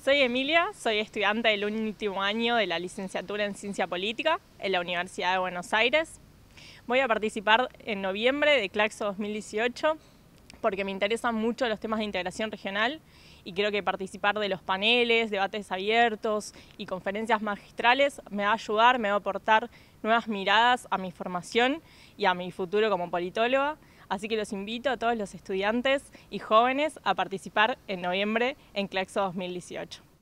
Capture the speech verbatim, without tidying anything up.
Soy Emilia, soy estudiante del último año de la licenciatura en Ciencia Política en la Universidad de Buenos Aires. Voy a participar en noviembre de Claxo dos mil dieciocho porque me interesan mucho los temas de integración regional y creo que participar de los paneles, debates abiertos y conferencias magistrales me va a ayudar, me va a aportar nuevas miradas a mi formación y a mi futuro como politóloga. Así que los invito a todos los estudiantes y jóvenes a participar en noviembre en Claxo dos mil dieciocho.